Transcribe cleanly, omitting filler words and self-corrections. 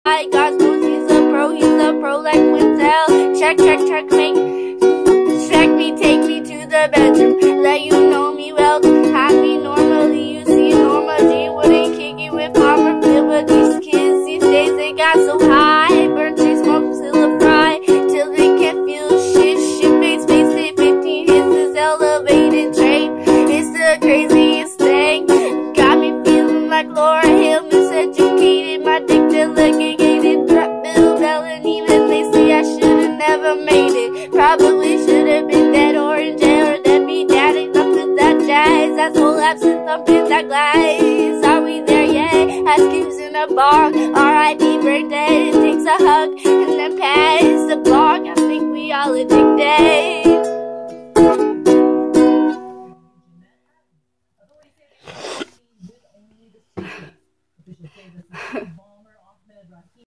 God's knows he's a pro like Quintel. Check, take me to the bedroom. Let you know me well. Have me normally, you see Norma G wouldn't kick it with Farmer Phil, but these kids these days they got so high. Burn they smoke till a fry, till they can't feel shit. Shit face it, 15 hits this elevated train. It's the craziest thing. Got me feeling like Laura Hill, miseducated, my dick delegated, drop Bill Bell, and even they say I should've never made it. Probably should've been dead or in jail or dead be dad. Enough with that jazz, that's whole absinthe thumping that glass. Are we there yet? Ice cubes in a bar, R.I.P. brain dead. Takes a hug and then pass the block. I think we all addicted.